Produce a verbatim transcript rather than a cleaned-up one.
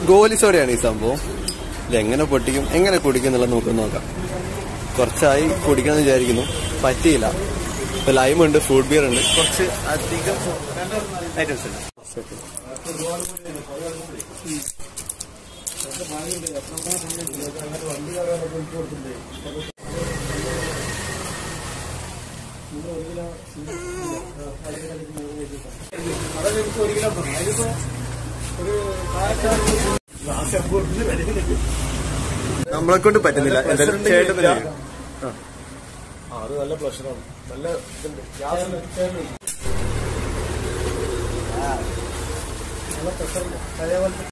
ഗോലി സോഡയാണ് ഈ സംഭവം. ഇതെങ്ങനെ പൊട്ടിക്കും, എങ്ങനെ കുടിക്കും എന്നുള്ളത് നമുക്ക് നോക്കാം. കുറച്ചായി കുടിക്കാന്ന് വിചാരിക്കുന്നു, പറ്റിയില്ല. ഇപ്പൊ ലൈം ഉണ്ട്, ഫ്രൂട്ട് ബിയർ ഉണ്ട്, കുറച്ച് അധികം ഐറ്റംസ് ഉണ്ട്. നമ്മളെ കൊണ്ട് പറ്റുന്നില്ല. എന്തായാലും ചേട്ടൻ അത് നല്ല പ്രശ്നമാണ്. നല്ല നല്ല പ്രശ്നം